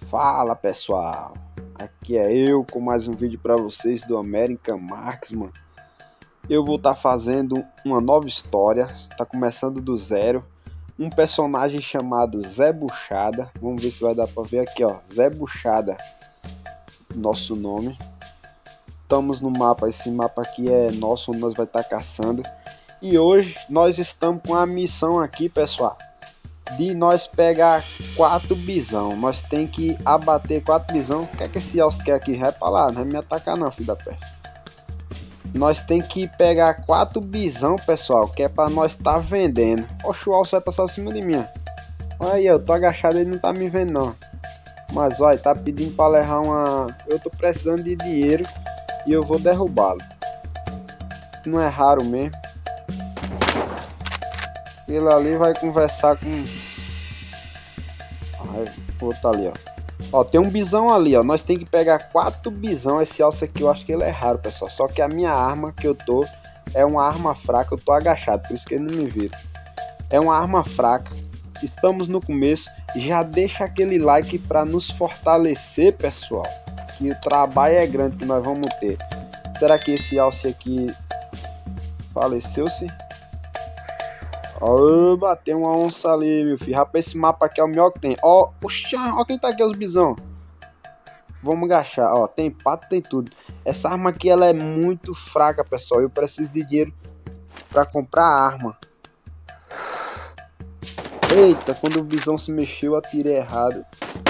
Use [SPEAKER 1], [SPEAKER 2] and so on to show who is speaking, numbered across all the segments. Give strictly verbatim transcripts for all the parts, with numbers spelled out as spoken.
[SPEAKER 1] Fala pessoal, aqui é eu com mais um vídeo para vocês do American Marksman. Eu vou estar tá fazendo uma nova história, tá começando do zero. Um personagem chamado Zé Buchada, vamos ver se vai dar para ver aqui, ó, Zé Buchada, nosso nome. Estamos no mapa, esse mapa aqui é nosso, onde nós vai estar tá caçando. E hoje nós estamos com a missão aqui, pessoal, de nós pegar quatro bisão. Nós tem que abater quatro bisão. O que é que esse alce quer aqui? Vai pra lá, não vai me atacar não, filho da peste. Nós tem que pegar quatro bisão, pessoal, que é pra nós tá vendendo. Oxe, o alce vai passar por cima de mim. Olha aí, eu tô agachado, ele não tá me vendo não. Mas olha, tá pedindo pra levar uma... Eu tô precisando de dinheiro e eu vou derrubá-lo. Não é raro mesmo. Ele ali vai conversar com... Ai, outro ali, ó. Ó, tem um bisão ali, ó. Nós tem que pegar quatro bisão. Esse alce aqui eu acho que ele é raro, pessoal. Só que a minha arma que eu tô é uma arma fraca. Eu tô agachado, por isso que ele não me vira. É uma arma fraca. Estamos no começo. Já deixa aquele like pra nos fortalecer, pessoal. Que o trabalho é grande que nós vamos ter. Será que esse alce aqui faleceu-se? Ó, bateu uma onça ali, meu filho. Rapaz, esse mapa aqui é o melhor que tem. Ó, puxa, ó quem tá aqui, os bisão. Vamos agachar, ó. Tem pato, tem tudo. Essa arma aqui, ela é muito fraca, pessoal. Eu preciso de dinheiro pra comprar arma. Eita, quando o bisão se mexeu, eu atirei errado.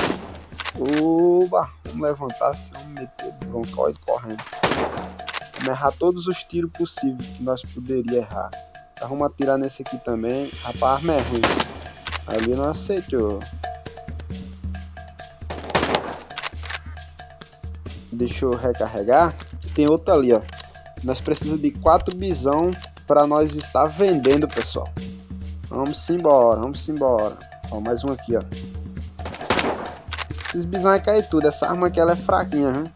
[SPEAKER 1] Oba, vamos levantar, vamos meter bronca, correndo. Vamos errar todos os tiros possíveis que nós poderíamos errar. Vamos atirar nesse aqui também. Rapaz, a arma é ruim. Ali não aceitou. Deixa eu recarregar. Tem outro ali, ó. Nós precisamos de quatro bisão para nós estar vendendo, pessoal. Vamos embora, vamos embora. Ó, mais um aqui, ó. Esses bisão vai cair tudo. Essa arma aqui ela é fraquinha, hein?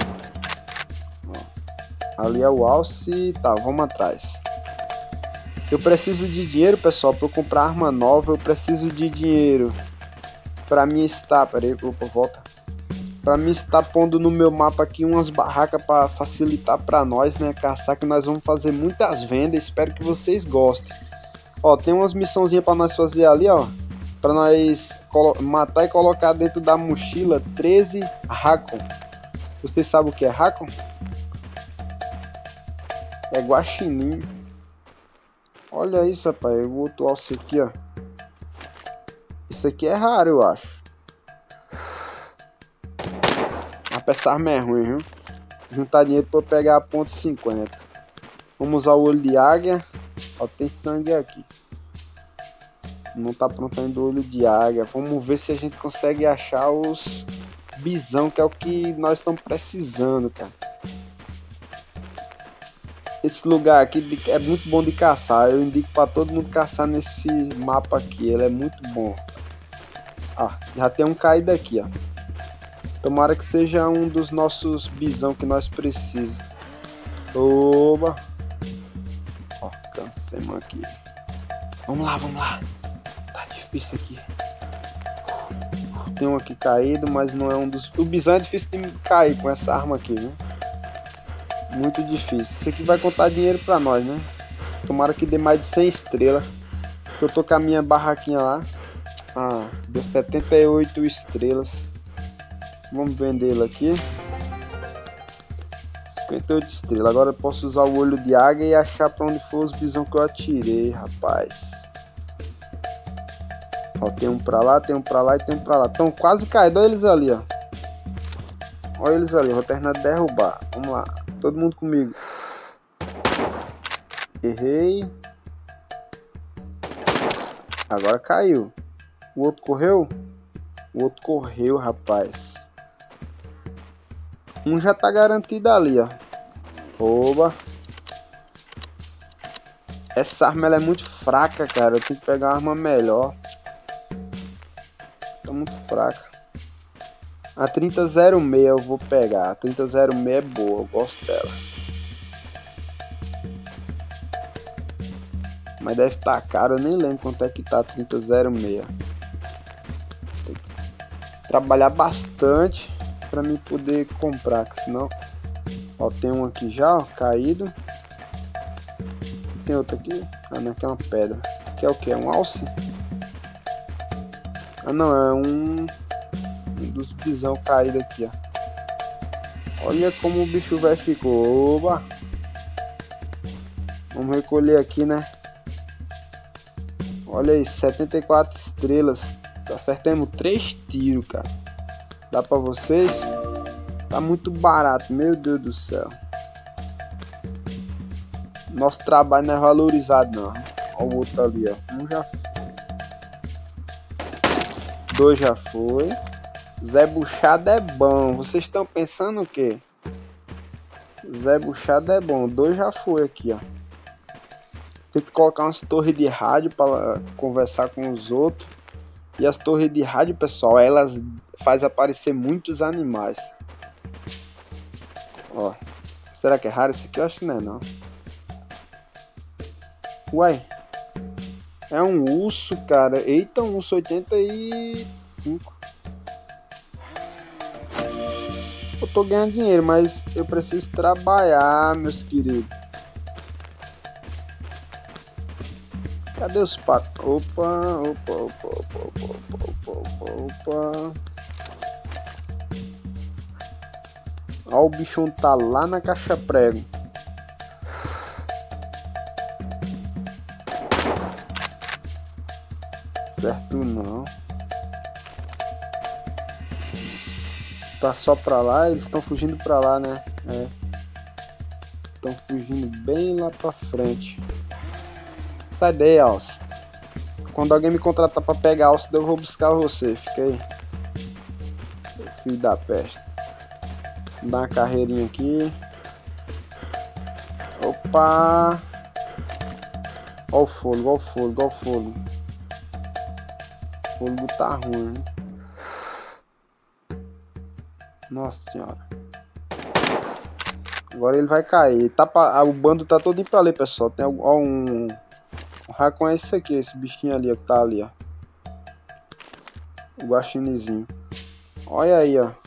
[SPEAKER 1] Ó, ali é o alce. Tá, vamos atrás. Eu preciso de dinheiro, pessoal, para eu comprar arma nova. Eu preciso de dinheiro para mim estar... Pera aí, opa, volta. Para mim estar pondo no meu mapa aqui umas barracas para facilitar para nós, né? Caçar, que nós vamos fazer muitas vendas. Espero que vocês gostem. Ó, tem umas missãozinhas para nós fazer ali, ó. Para nós matar e colocar dentro da mochila treze Racon. Vocês sabem o que é Racon? É guaxinim. Olha isso, rapaz. O outro alce aqui, ó. Isso aqui é raro, eu acho. Rapaz, essa arma é ruim, viu? Juntar dinheiro pra eu pegar a ponto cinquenta. Vamos usar o olho de águia. Ó, tem sangue aqui. Não tá pronto ainda o olho de águia. Vamos ver se a gente consegue achar os bisão, que é o que nós estamos precisando, cara. Esse lugar aqui é muito bom de caçar. Eu indico para todo mundo caçar nesse mapa aqui. Ele é muito bom. Ah, já tem um caído aqui, ó. Tomara que seja um dos nossos bisão que nós precisamos. Oba! Ó, cansemos aqui. Vamos lá, vamos lá. Tá difícil aqui. Tem um aqui caído, mas não é um dos... O bisão é difícil de cair com essa arma aqui, né? Muito difícil. Isso aqui vai contar dinheiro pra nós, né? Tomara que dê mais de cem estrelas. Eu tô com a minha barraquinha lá. Ah, deu setenta e oito estrelas. Vamos vendê-la aqui. cinquenta e oito estrelas. Agora eu posso usar o olho de águia e achar pra onde for os bisão que eu atirei, rapaz. Ó, tem um pra lá, tem um pra lá e tem um pra lá. Estão quase caindo. Olha eles ali, ó. Olha eles ali. Vou terminar de derrubar. Vamos lá. Todo mundo comigo. Errei. Agora caiu. O outro correu? O outro correu, rapaz. Um já tá garantido ali, ó. Oba. Essa arma ela é muito fraca, cara. Eu tenho que pegar uma arma melhor. Tá muito fraca. A trinta zero seis eu vou pegar. A trinta zero seis é boa, eu gosto dela. Mas deve estar tá caro, eu nem lembro quanto é que tá a trinta zero seis. trabalhar bastante pra mim poder comprar, que senão... Ó, tem um aqui já, ó, caído. Tem outro aqui. Ah, não, aqui é uma pedra. Que é o que? É um alce? Ah, não, é um... Um dos bisão caído aqui, ó. Olha como o bicho velho ficou. Oba! Vamos recolher aqui, né? Olha aí, setenta e quatro estrelas. Acertamos três tiros, cara. Dá pra vocês? Tá muito barato, meu Deus do céu. Nosso trabalho não é valorizado, não. Olha o outro ali, ó. Um já foi. Dois já foi. Zé Buchado é bom. Vocês estão pensando o quê? Zé Buchado é bom. Dois já foi aqui, ó. Tem que colocar umas torres de rádio para conversar com os outros. E as torres de rádio, pessoal, elas fazem aparecer muitos animais. Ó. Será que é raro esse aqui? Eu acho que não é, não. Uai. É um urso, cara. Eita, um urso oitenta e cinco. Eu tô ganhando dinheiro, mas eu preciso trabalhar, meus queridos. Cadê os patos? Opa, opa, opa, opa, opa, opa, opa, opa. Ó, o bichão tá lá na caixa prego. Certo não. Tá só pra lá, eles estão fugindo pra lá, né? É. Estão fugindo bem lá pra frente. Sai daí, Alce. Quando alguém me contratar pra pegar Alce, eu vou buscar você. Fica aí. Seu filho da peste. Vou dar uma carreirinha aqui. Opa! Ó o fôlego, ó o fôlego, ó o fôlego. O fôlego tá ruim, hein? Nossa senhora. Agora ele vai cair. Tá pra... O bando tá todo pra ali, pessoal. Tem ó, um... um raccoon é esse aqui, esse bichinho ali, ó, que tá ali, ó. O guaxinizinho. Olha aí, ó.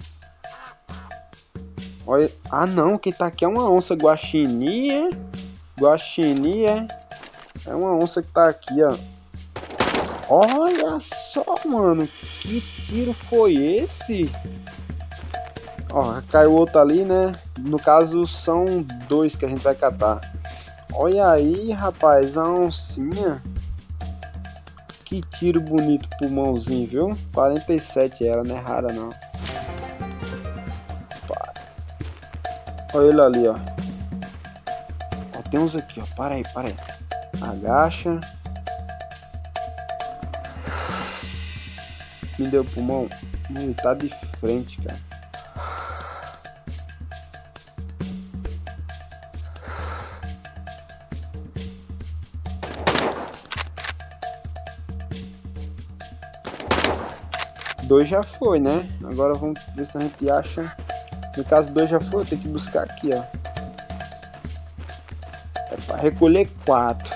[SPEAKER 1] Olha... Ah, não. Quem tá aqui é uma onça guaxinim, é? Guaxinim, é? É uma onça que tá aqui, ó. Olha só, mano. Que tiro foi esse? Ó, caiu outro ali, né? No caso, são dois que a gente vai catar. Olha aí, rapaz, a oncinha. Que tiro bonito, pulmãozinho, viu? quarenta e sete ela, não é rara, não. Olha ele ali, ó. Ó, tem uns aqui, ó. Para aí, para aí. Agacha. Me deu pulmão. Ele tá de frente, cara. Dois já foi, né? Agora vamos ver se a gente acha. No caso, dois já foi, eu tenho que buscar aqui, ó. É para recolher quatro.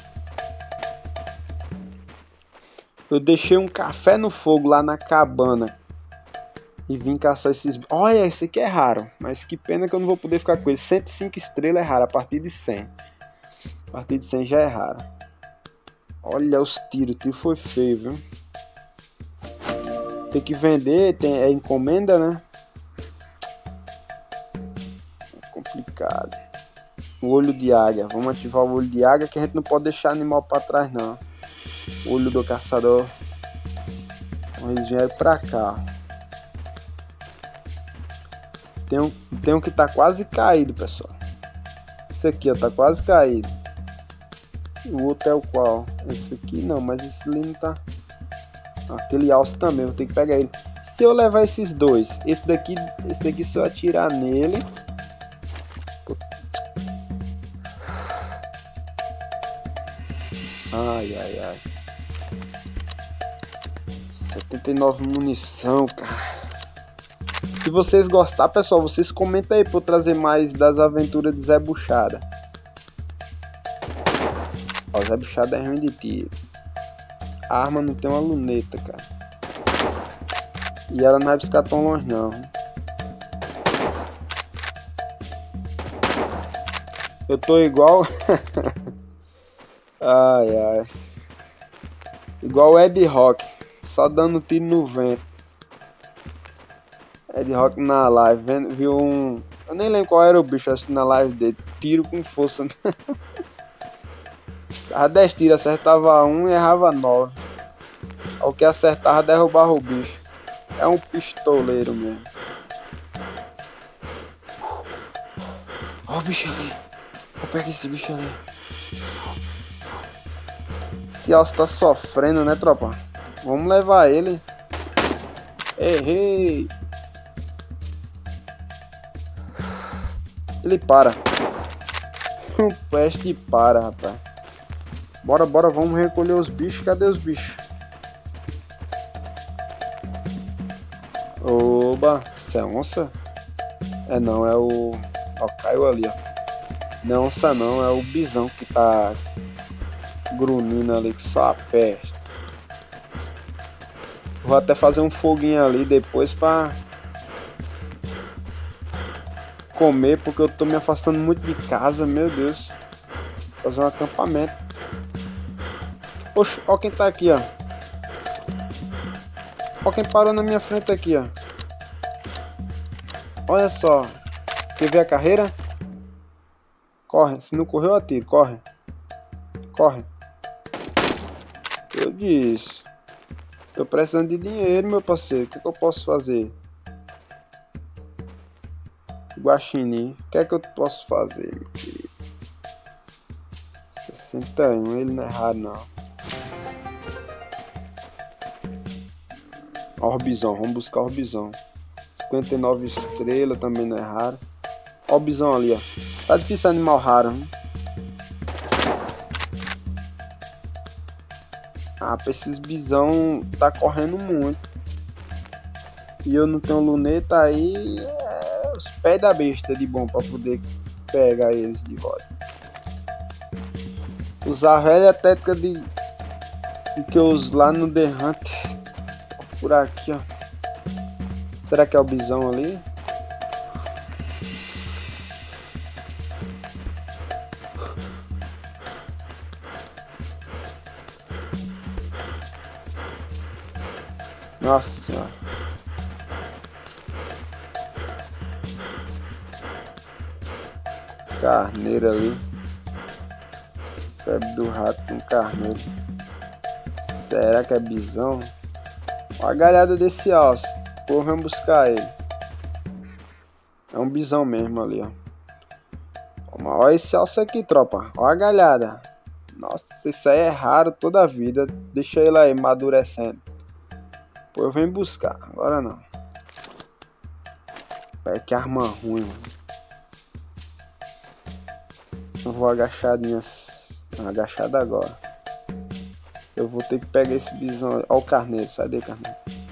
[SPEAKER 1] Eu deixei um café no fogo lá na cabana. E vim caçar esses... Olha, esse aqui é raro. Mas que pena que eu não vou poder ficar com ele. cento e cinco estrelas é raro, a partir de cem. A partir de cem já é raro. Olha os tiros, o tiro foi feio, viu? Tem que vender, tem, é encomenda, né? É complicado. O olho de águia. Vamos ativar o olho de águia, que a gente não pode deixar animal para trás, não. O olho do caçador. Então, eles vieram pra cá. Tem um, tem um que tá quase caído, pessoal. Esse aqui, ó, tá quase caído. O outro é o qual? Esse aqui não, mas esse ali não tá... Aquele alce também, vou ter que pegar ele. Se eu levar esses dois, esse daqui, esse daqui se eu atirar nele. Ai, ai, ai. setenta e nove munição, cara. Se vocês gostarem, pessoal, vocês comentem aí pra eu trazer mais das aventuras de Zé Buchada. Ó, Zé Buchada é ruim de tiro. A arma não tem uma luneta, cara. E ela não vai buscar tão longe não. Eu tô igual. Ai ai. Igual o Ed Rock. Só dando tiro no vento. Ed Rock na live. Vendo, viu um. Eu nem lembro qual era o bicho assim na live dele. Tiro com força. Ficava dez tiros, acertava um e errava nove. O que acertava derrubava o bicho. É um pistoleiro mesmo. Ó o bicho ali. Vou pegar esse bicho ali. Esse alce tá sofrendo, né, tropa? Vamos levar ele. Errei. Ele para. O peste para, rapaz. Bora, bora, vamos recolher os bichos. Cadê os bichos? Oba, isso é onça? É não, é o... Ó, caiu ali, ó. Não é onça não, é o bisão que tá grunhindo ali, que só a peste. Vou até fazer um foguinho ali depois pra comer, porque eu tô me afastando muito de casa, meu Deus. Vou fazer um acampamento. Poxa, ó quem tá aqui, ó. Ó quem parou na minha frente aqui, ó. Olha só. Quer ver a carreira? Corre. Se não correu, atiro. Corre. Corre. Eu disse. Tô precisando de dinheiro, meu parceiro. O que, que eu posso fazer? Guaxinim. O que é que eu posso fazer, meu querido? sessenta e um. Ele não é raro, não. Ó, o bisão. Vamos buscar o bisão. cinquenta e nove estrelas também não é raro. Ó o bisão ali, ó. Tá difícil animal raro, hein? Ah, pra esses bisão tá correndo muito. E eu não tenho luneta aí. É os pés da besta de bom pra poder pegar eles de volta. Usar a velha técnica de, de que eu uso lá no The Hunter. Por aqui, ó. Será que é o bisão ali? Nossa senhora. Carneiro ali. Febre do rato com carneiro. Será que é bisão? Olha a galhada desse alce. Pô, vamos buscar ele. É um bisão mesmo ali, ó. Olha esse alce aqui, tropa. Olha a galhada. Nossa, isso aí é raro toda a vida. Deixa ele aí amadurecendo. Pô, eu venho buscar. Agora não. Pera, que arma ruim, mano. Eu vou agachadinho. Agachado agora. Eu vou ter que pegar esse bisão. Olha o carneiro. Sai daí, carneiro.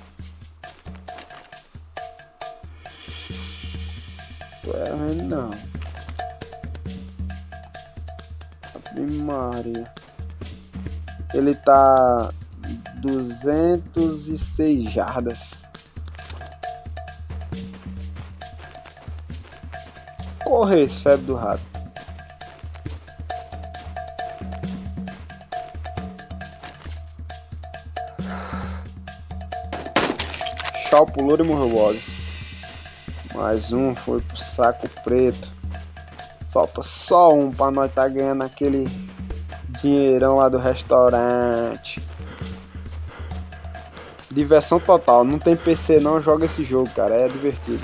[SPEAKER 1] Tô errando não. Ave Maria. Ele tá duzentos e seis jardas. Corre esse febre do rato. Chau pulou e morreu logo. Mais um foi pro saco preto. Falta só um pra nós tá ganhando aquele dinheirão lá do restaurante. Diversão total. Não tem P C não, joga esse jogo, cara. É divertido.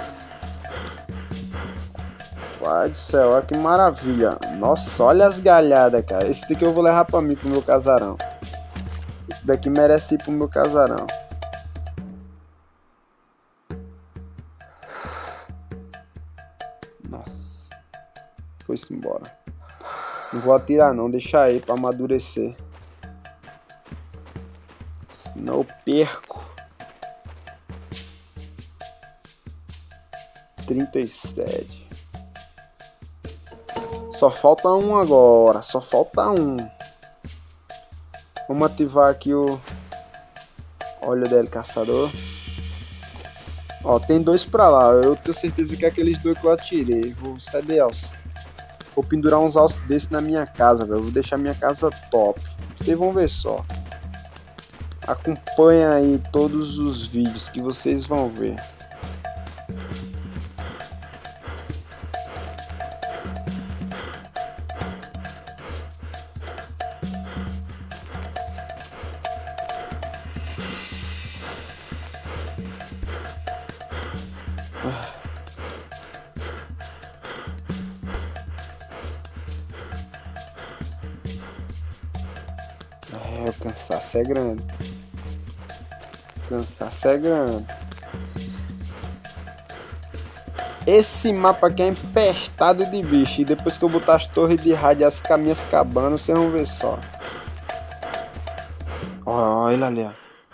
[SPEAKER 1] Pai do céu, olha que maravilha. Nossa, olha as galhadas, cara. Esse daqui eu vou levar pra mim, pro meu casarão. Esse daqui merece ir pro meu casarão. Foi-se embora. Não vou atirar não, deixa aí pra amadurecer. Senão eu perco. trinta e sete. Só falta um agora. Só falta um. Vamos ativar aqui o óleo dele caçador. Ó, tem dois pra lá. Eu tenho certeza que é aqueles dois que eu atirei. Vou ceder alça. Vou pendurar uns alços desses na minha casa, velho. Vou deixar minha casa top. Vocês vão ver só. Acompanha aí todos os vídeos que vocês vão ver. É, o cansaço é grande. O cansaço é grande. Esse mapa aqui é empestado de bicho. E depois que eu botar as torres de rádio e as caminhas cabando, vocês vão ver só. Olha ele ali, ó.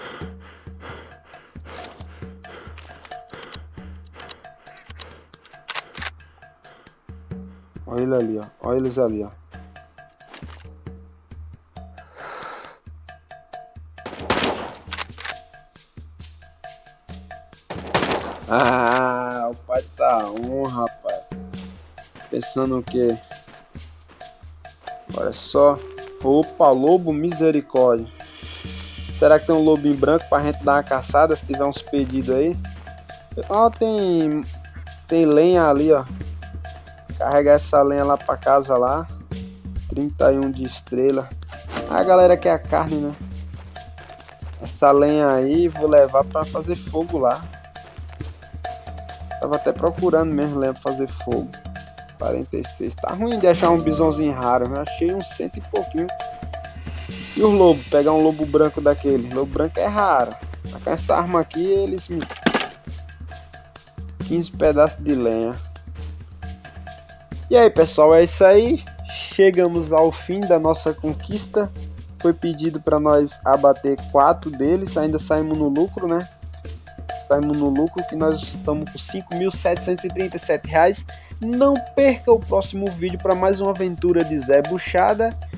[SPEAKER 1] Olha ele ali, ó. Olha eles ali, ó. Ah, o pai tá on, rapaz. Pensando o quê? Olha só. Opa, lobo, misericórdia. Será que tem um lobinho branco pra gente dar uma caçada se tiver uns pedidos aí? Ó, tem tem lenha ali, ó. Carregar essa lenha lá pra casa lá. trinta e um de estrela. A galera quer a carne, né? Essa lenha aí vou levar pra fazer fogo lá. Tava até procurando mesmo lenha pra fazer fogo. quarenta e seis. Tá ruim de achar um bisãozinho raro. Eu achei uns cento e pouquinho. E os lobos? Pegar um lobo branco daquele. Lobo branco é raro. Com essa arma aqui eles me... quinze pedaços de lenha. E aí, pessoal, é isso aí. Chegamos ao fim da nossa conquista. Foi pedido para nós abater quatro deles. Ainda saímos no lucro, né? Saímos no lucro que nós estamos com cinco mil setecentos e trinta e sete reais. Não perca o próximo vídeo para mais uma aventura de Zé Buchada.